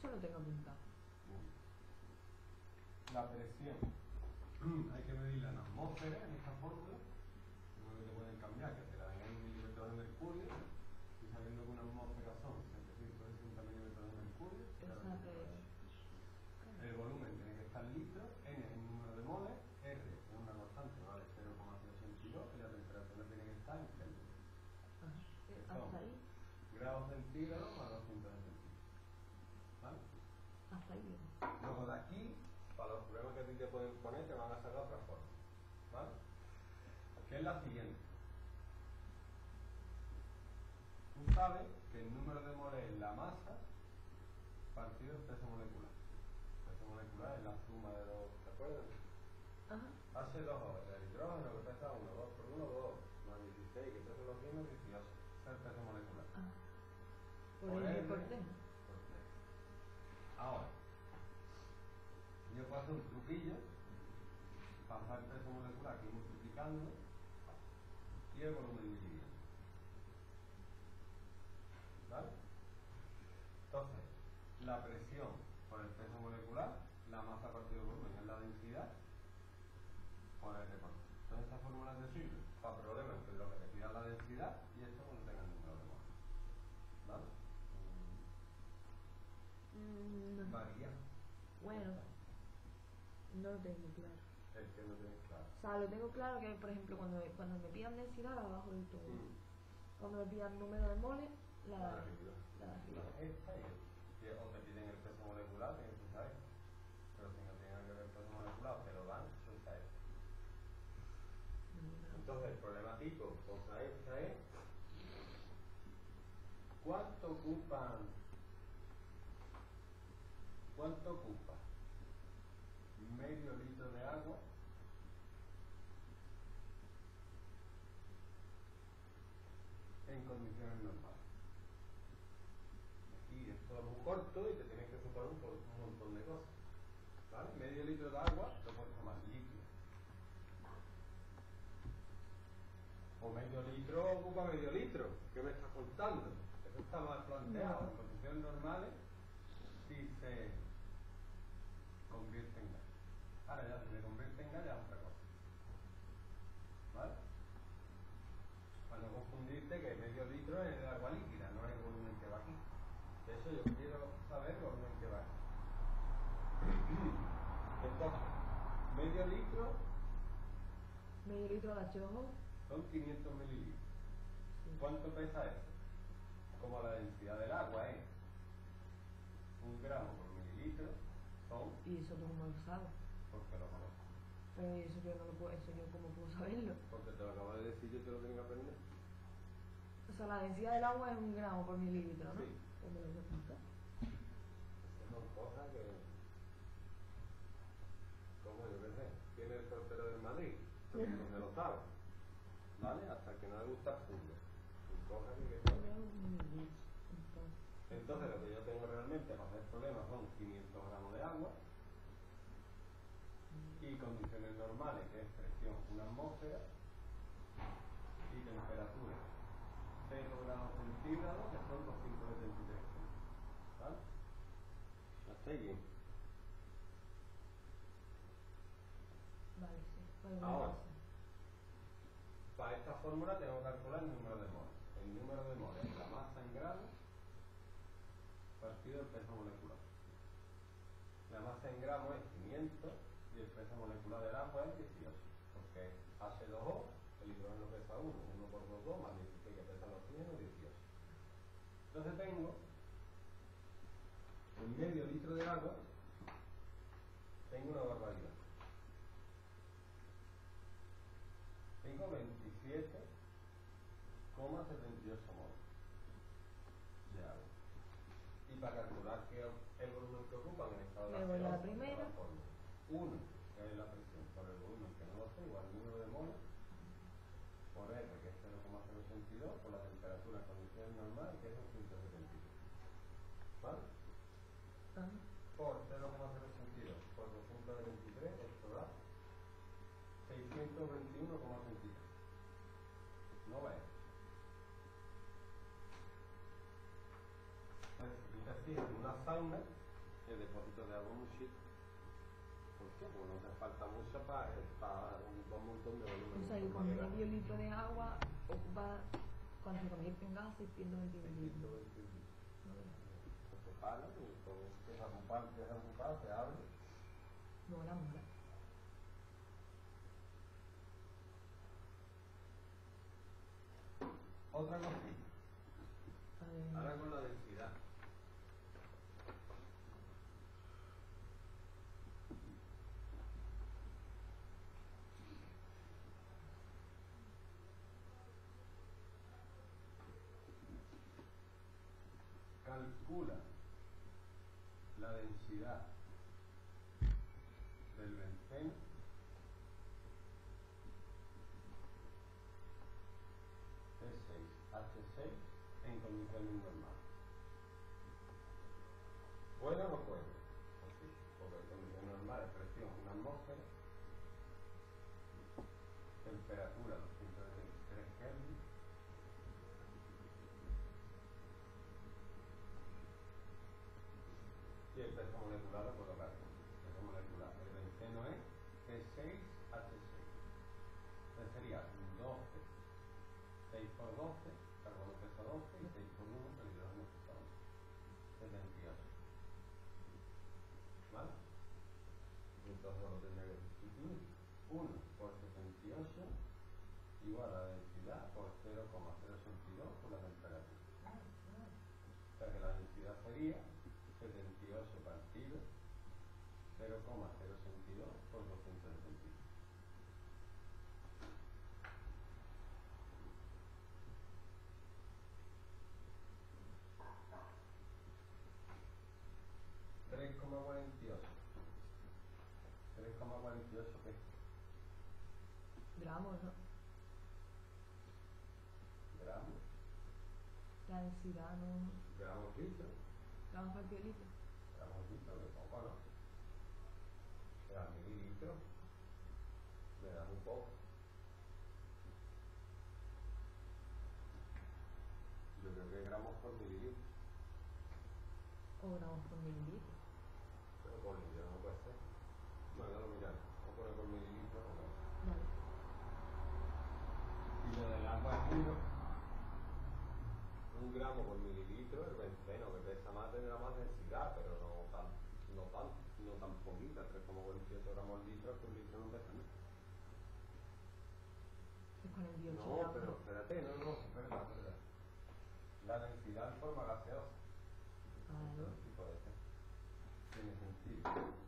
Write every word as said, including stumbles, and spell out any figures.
Eso lo tengo apuntado. La presión hay que medirla en atmósfera, en esta fórmula. Lo que te pueden cambiar, que te la den en milímetros de mercurio, y sabiendo que una atmósfera son setecientos sesenta milímetros de mercurio. El volumen tiene que estar en litros, N es el número de moles, R es una constante, vale, cero coma cero ochenta y dos, y la temperatura tiene que estar en Kelvin. ¿Hasta ahí? Grados centígrados a doscientos centígrados. ¿Vale? Hasta ahí. Luego de aquí, para los problemas que a ti te pueden poner, te van a sacar otra forma. ¿Vale? Que es la siguiente. Tú sabes que el número de moles es la masa partido el peso molecular. El peso molecular es la suma de los, ¿te acuerdas? Ajá. hache dos o, el hidrógeno que pesa uno, dos por uno, dos, más dieciséis, que pesa los mismos, dieciocho. Ese es el peso molecular. Ah. Por, Por el R, por T. por T. Ahora, yo puedo hacer un truquillo, pasar el peso molecular aquí multiplicando y el volumen dividiendo. ¿Vale? Entonces, la presión por el peso molecular, la masa partido el volumen es la densidad por el recorte. Entonces, esta fórmula te sirve para problemas que lo que te pida la densidad y esto cuando tenga el número de moles. ¿Vale? Mm, Varía. bueno, no lo tengo claro. El que no tienes claro. O sea, lo tengo claro que, por ejemplo, cuando, cuando me pidan densidad, la bajo del todo. Mm. Cuando me pidan número de moles, la La de de arriba. la de arriba. Esta y esta. Si o te piden el peso molecular, tienes que usar esta. Pero si no tienen que ver el peso molecular, te lo dan, se usa esta. Entonces, el problema tipo, cosa esta es ¿cuánto ocupa cuánto ocupa medio litro de agua en condiciones normales? Aquí es todo muy corto y te tienes que ocupar un, un montón de cosas. ¿Vale? Medio litro de agua lo puedes tomar líquido. O medio litro ocupa medio litro. ¿Qué me estás contando? Eso está mal planteado. No. En condiciones normales, si se convierte en gas. Ahora ya, si se convierte en gas, ya es otra cosa. ¿Vale? Para no confundirte que medio litro es de agua líquida, no es el volumen que va aquí. De hecho, yo quiero saber el volumen que va aquí. Entonces, medio litro Medio litro de H dos O. son quinientos mililitros. Sí. ¿Cuánto pesa eso? Como la densidad del agua es un gramo por mililitro, son, Y eso tú cómo lo sabes. porque lo conozco. Pero eso yo no lo puedo, eso yo cómo puedo saberlo. Porque te lo acabo de decir, yo te lo tengo que aprender. O sea, la densidad del agua es un gramo por mililitro, ¿no? Sí. Pues me lo voy a apuntar. Esas son cosas que, como yo qué sé, tiene el portero del Madrid, todo el mundo se lo sabe, ¿vale? Hasta que no le gusta el fútbol. Son cosas que hay que saber. Entonces, lo que yo tengo realmente para hacer problemas son quinientos gramos de agua y condiciones normales, que es presión una atmósfera, y temperatura cero grados centígrados, que son doscientos setenta y tres. ¿Vale? ¿Hasta ahí bien? Vale, sí. Vale, Ahora, vale, sí. para esta fórmula tengo que calcular el número de moles. El número de moles es la masa en gramos partido del peso molecular. La masa en gramos es quinientos y el peso molecular del agua es dieciocho, porque hache dos O, el hidrógeno pesa uno, uno por dos, dos, más dieciséis que pesa el oxígeno, dieciocho. Entonces tengo en medio litro de agua, tengo una barbaridad. Tengo veintisiete coma setenta y ocho moles de agua. Y para calcular que el volumen que ocupan en estado Me voy a la gaseoso, primera. uno, que es la presión, por el volumen, que no lo sé, igual el número de moles, por R, que es cero coma cero ochenta y dos, por la temperatura en condiciones normales, que es doscientos setenta y dos. ¿Vale? Ah. Por cero coma cero ochenta y dos por doscientos veintitrés, esto da seiscientos veintiuno coma ochenta y tres. No va a ir. Entonces, si tú te fijas en una sauna, el depósito de agua es un shit. ¿Por qué? Porque no te falta mucho para, para un, un montón de volumen. O sea, que con medio litro de agua ocupa, cuando se convierte en gas, seiscientos veinte mililitros. Se separa y todo empieza a ocupar, empieza a ocupar, se abre. Mola, mola. Otra cosita. A ver. Ahora con la densidad. Calcula la densidad del benceno C seis H seis en condiciones normales. ¿Puede o no puede? Pues sí, porque en condiciones normales presión una atmósfera, temperatura doscientos veintitrés Kelvin, y el peso molecular lo puedo calcular. El peso molecular, el benceno es C seis H seis. Entonces sería doce, seis por doce, carbono pesa doce y seis por uno, el hidrógeno pesa doce. setenta y ocho. ¿Vale? Entonces lo tendría que sustituir. uno por setenta y ocho igual a la densidad por cero coma cero ochenta y dos por la temperatura. O sea que la densidad sería setenta y ocho partido cero coma cero ochenta y dos por doscientos setenta y dos. tres coma cuarenta y ocho. tres coma cuarenta y ocho ¿qué? Gramos, ¿no? Gramos. La densidad, no. Gramos litro. Gramos partido de litro. Gramos litro, de poco, ¿no? Era mililitro. Me da muy poco. Yo creo que gramos por mililitro. O gramos por mililitro. Pero por litro no puede ser. Bueno, ya lo miraré. Vamos a poner por mililitro. ¿No? Vale. Y lo del agua es uno. Un gramo por mililitro, el benceno que pesa más tendrá más densidad, pero no tan, no tan, no tan poquita, tres coma cuarenta y ocho gramos al litro, que un litro no pesa nada. Es cuarenta y ocho No, gramos. pero espérate, no, no, es verdad, es verdad. La densidad en forma gaseosa. Vale. Sí puede ser. Tiene sentido.